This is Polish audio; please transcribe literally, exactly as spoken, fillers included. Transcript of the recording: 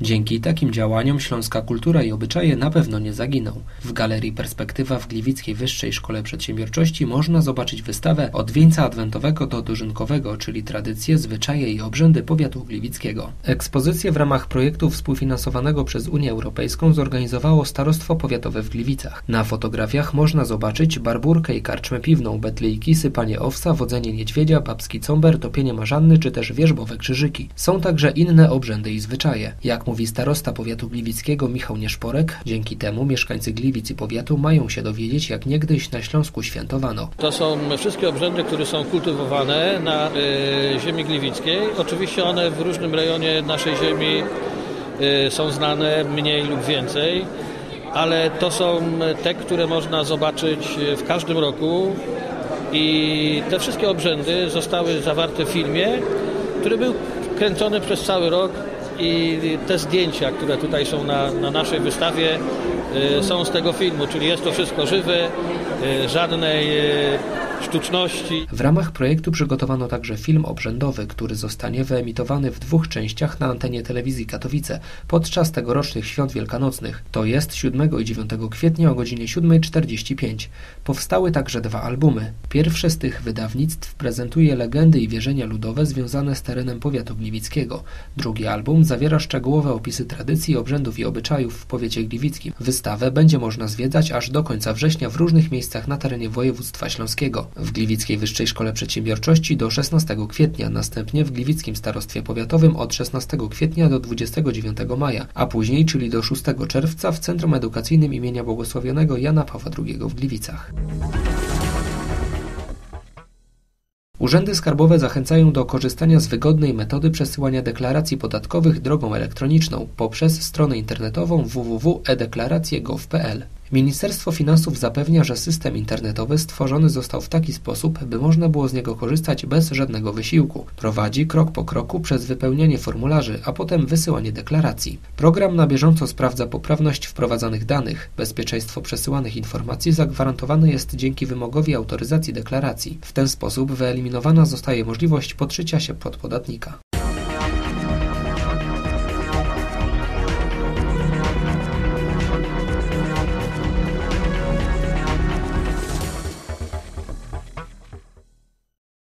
Dzięki takim działaniom śląska kultura i obyczaje na pewno nie zaginą. W Galerii Perspektywa w Gliwickiej Wyższej Szkole Przedsiębiorczości można zobaczyć wystawę Od wieńca adwentowego do dożynkowego, czyli tradycje, zwyczaje i obrzędy powiatu gliwickiego. Ekspozycję w ramach projektu współfinansowanego przez Unię Europejską zorganizowało Starostwo Powiatowe w Gliwicach. Na fotografiach można zobaczyć barburkę i karczmę piwną, betlejki, sypanie owsa, wodzenie niedźwiedzia, babski comber, topienie marzanny czy też wierzbowe krzyżyki. Są także inne obrzędy i zwyczaje. Jak mówi starosta powiatu gliwickiego Michał Nieszporek, dzięki temu mieszkańcy Gliwic i powiatu mają się dowiedzieć, jak niegdyś na Śląsku świętowano. To są wszystkie obrzędy, które są kultywowane na y, ziemi gliwickiej. Oczywiście one w różnym rejonie naszej ziemi y, są znane mniej lub więcej, ale to są te, które można zobaczyć w każdym roku i te wszystkie obrzędy zostały zawarte w filmie, który był kręcony przez cały rok. I te zdjęcia, które tutaj są na, na naszej wystawie, y, są z tego filmu, czyli jest to wszystko żywe, y, żadnej y, sztuczności. W ramach projektu przygotowano także film obrzędowy, który zostanie wyemitowany w dwóch częściach na antenie telewizji Katowice podczas tegorocznych świąt wielkanocnych. To jest siódmego i dziewiątego kwietnia o godzinie siódma czterdzieści pięć. Powstały także dwa albumy. Pierwsze z tych wydawnictw prezentuje legendy i wierzenia ludowe związane z terenem powiatu gliwickiego. Drugi album zawiera szczegółowe opisy tradycji, obrzędów i obyczajów w powiecie gliwickim. Wystawę będzie można zwiedzać aż do końca września w różnych miejscach na terenie województwa śląskiego. W Gliwickiej Wyższej Szkole Przedsiębiorczości do szesnastego kwietnia, następnie w Gliwickim Starostwie Powiatowym od szesnastego kwietnia do dwudziestego dziewiątego maja, a później, czyli do szóstego czerwca w Centrum Edukacyjnym imienia Błogosławionego Jana Pawła drugiego w Gliwicach. Urzędy skarbowe zachęcają do korzystania z wygodnej metody przesyłania deklaracji podatkowych drogą elektroniczną poprzez stronę internetową w w w kropka e deklaracje kropka gov kropka p l. Ministerstwo Finansów zapewnia, że system internetowy stworzony został w taki sposób, by można było z niego korzystać bez żadnego wysiłku. Prowadzi krok po kroku przez wypełnianie formularzy, a potem wysyłanie deklaracji. Program na bieżąco sprawdza poprawność wprowadzanych danych. Bezpieczeństwo przesyłanych informacji zagwarantowane jest dzięki wymogowi autoryzacji deklaracji. W ten sposób wyeliminowana zostaje możliwość podszycia się pod podatnika.